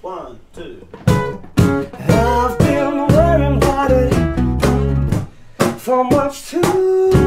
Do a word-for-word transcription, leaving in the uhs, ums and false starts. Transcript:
One, two. I've been worrying about it for much too